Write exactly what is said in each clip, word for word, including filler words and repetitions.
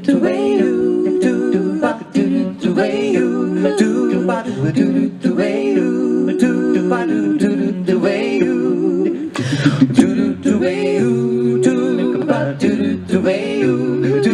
the way you do, the way you do, the way you do, the way you do, the way you do, the way you do, the way you do, the way you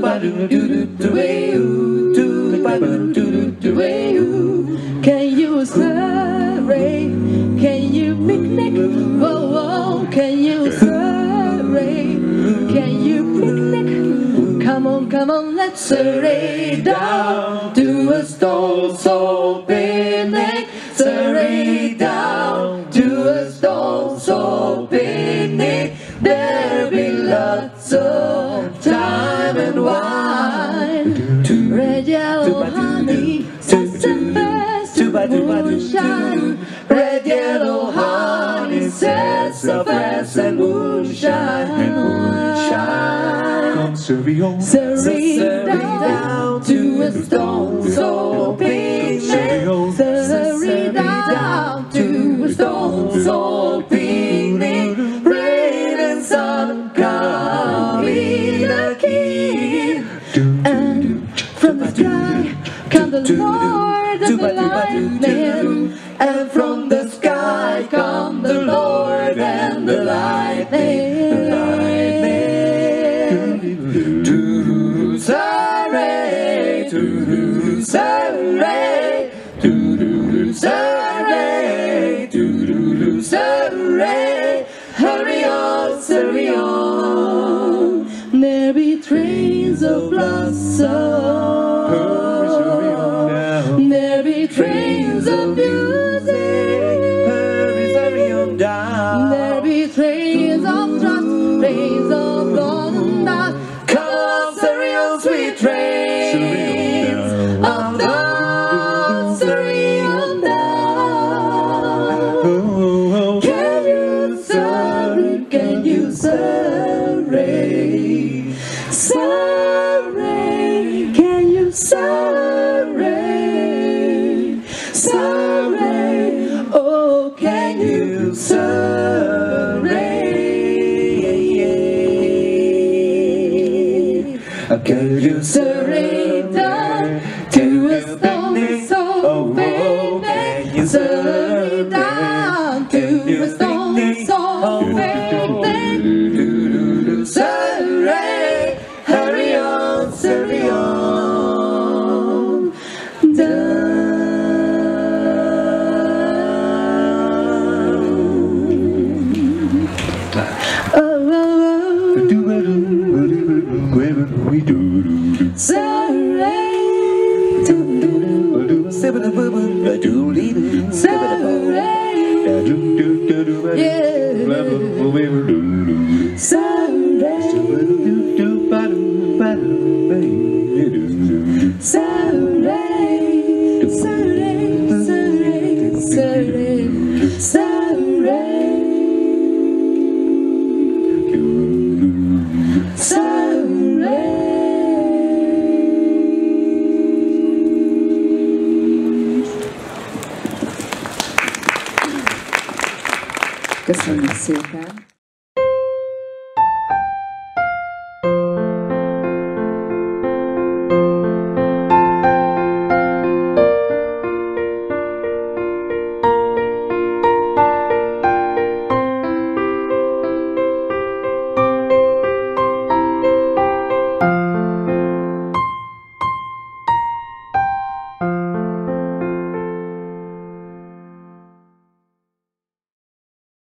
do, the way you. Can you survey? Can you picnic? Whoa, whoa. Can you survey? Can you picnic? Come on, come on, let's survey down to a stone soul picnic. Survey down to a stone soul picnic. There'll be lots of time and wine. Red, yellow, honey, sassafras, moonshine. Red, yellow, honey, sassafras and moonshine. Survey down to a stone soul picnic. Survey down to a stone soul picnic. Rain and sun come in a key. And from the sky come the Lord and the lightning. And from the sky come the Lord and the lightning. Saray, doo-doo, saray, doo-doo, saray, doo-doo, saray. Hurry on, hurry on. There be trains of blossom. There be trains of music. Hurry, hurry on down. There be trains of trust, trains of golden dust. Come, hurry on, sweet trains of dawn, hurry on down. Can you survey? Can you survey? Survey? Can you survey? Survey? Oh, can you survey? Can you survey down to a stone soul picnic? Survey down to a stone soul picnic. Survey, hurry on, survey on down. Oh, oh, oh. Survey, doo-doo-doo, doo-doo-doo, survey, yeah, survey, survey, survey, survey, survey, Köszönjük szépen!